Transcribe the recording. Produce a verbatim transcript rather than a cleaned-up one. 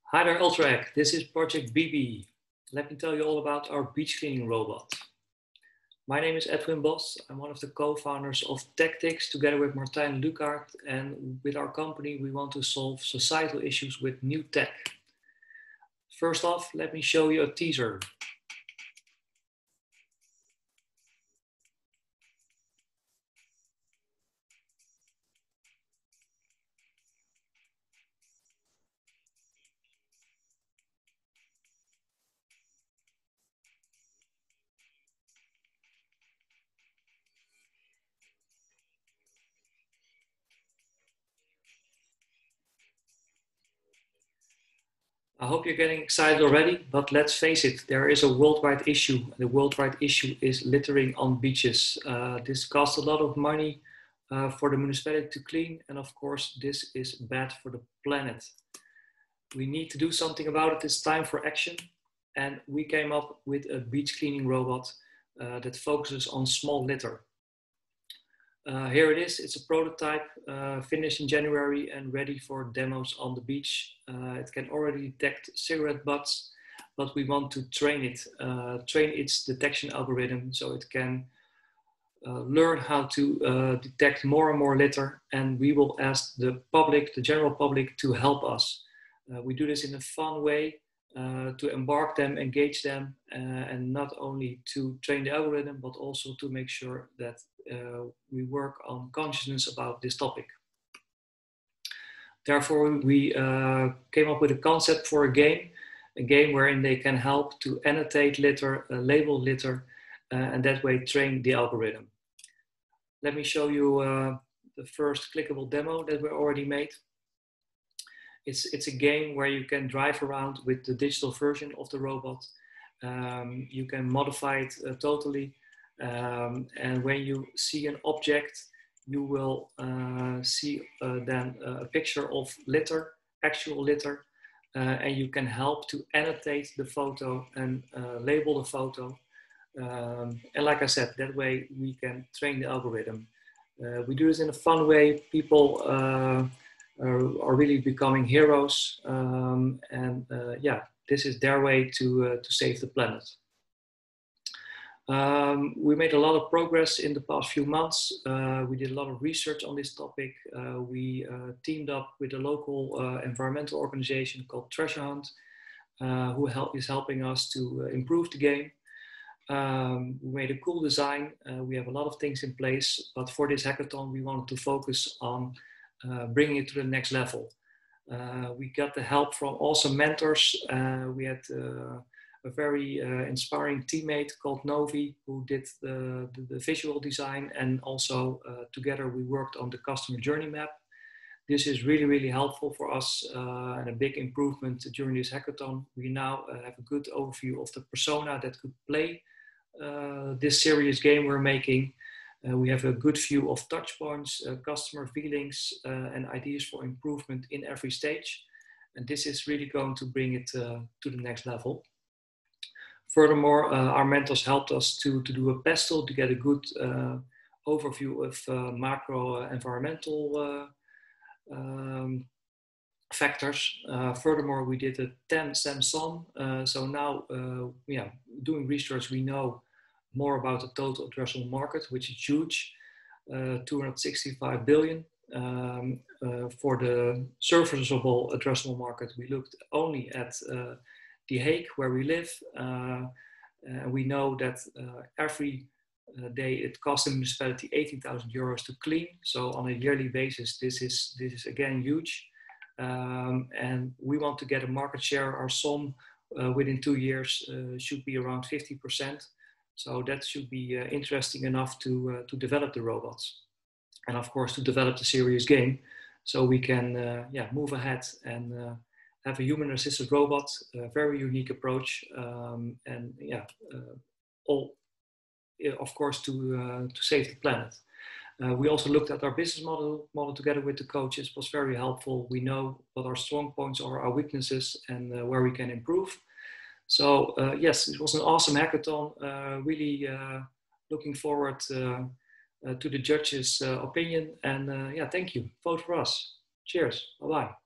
Hi there, Ultrac. This is Project B B. Let me tell you all about our beach cleaning robot. My name is Edwin Bos. I'm one of the co-founders of Tactics together with Martijn Lukaert, and with our company we want to solve societal issues with new tech. First off, let me show you a teaser. I hope you're getting excited already, but let's face it, there is a worldwide issue. The worldwide issue is littering on beaches. Uh, this costs a lot of money uh, for the municipality to clean, and of course, this is bad for the planet. We need to do something about it. It's time for action. And we came up with a beach cleaning robot uh, that focuses on small litter. Uh, here it is. It's a prototype uh, finished in January and ready for demos on the beach. Uh, it can already detect cigarette butts, but we want to train it, uh, train its detection algorithm so it can uh, learn how to uh, detect more and more litter. And we will ask the public, the general public, to help us. Uh, we do this in a fun way uh, to embark them, engage them, uh, and not only to train the algorithm, but also to make sure that uh, we work on consciousness about this topic. Therefore, we uh, came up with a concept for a game, a game wherein they can help to annotate litter, uh, label litter, uh, and that way train the algorithm. Let me show you uh, the first clickable demo that we already made. It's, it's a game where you can drive around with the digital version of the robot. Um, you can modify it uh, totally. Um, and when you see an object, you will uh, see uh, then uh, a picture of litter, actual litter, uh, and you can help to annotate the photo and uh, label the photo. Um, and like I said, that way we can train the algorithm. Uh, we do this in a fun way. People uh, are, are really becoming heroes, um, and uh, yeah, this is their way to uh, to save the planet. Um, we made a lot of progress in the past few months. Uh, we did a lot of research on this topic. Uh, we uh, teamed up with a local uh, environmental organization called Treasure Hunt, uh, who help, is helping us to uh, improve the game. Um, we made a cool design. Uh, we have a lot of things in place, but for this hackathon, we wanted to focus on uh, bringing it to the next level. Uh, we got the help from awesome mentors. Uh, we had uh, a very uh, inspiring teammate called Novi, who did the, the, the visual design, and also uh, together we worked on the customer journey map. This is really, really helpful for us uh, and a big improvement during this hackathon. We now uh, have a good overview of the persona that could play uh, this serious game we're making. Uh, we have a good view of touch points, uh, customer feelings, uh, and ideas for improvement in every stage. And this is really going to bring it uh, to the next level. Furthermore, uh, our mentors helped us to, to do a pestle to get a good uh, overview of uh, macro uh, environmental uh, um, factors. Uh, furthermore, we did a ten SAM-SOM. Uh, so now, uh, yeah, doing research, we know more about the total addressable market, which is huge, uh, two hundred sixty-five billion. Um, uh, for the serviceable addressable market, we looked only at uh, The Hague, where we live. Uh, and we know that uh, every uh, day it costs the municipality eighteen thousand euros to clean. So on a yearly basis, this is, this is again huge. Um, and we want to get a market share. Our SOM uh, within two years uh, should be around fifty percent. So that should be uh, interesting enough to, uh, to develop the robots. And of course, to develop the serious game. So we can uh, yeah, move ahead and uh, have a human-assisted robot, a very unique approach. Um, and yeah, uh, all, of course, to, uh, to save the planet. Uh, we also looked at our business model, model together with the coaches. It was very helpful. We know what our strong points are, our weaknesses, and uh, where we can improve. So uh, yes, it was an awesome hackathon. Uh, really uh, looking forward uh, uh, to the judges' uh, opinion. And uh, yeah, thank you. Vote for us. Cheers. Bye-bye.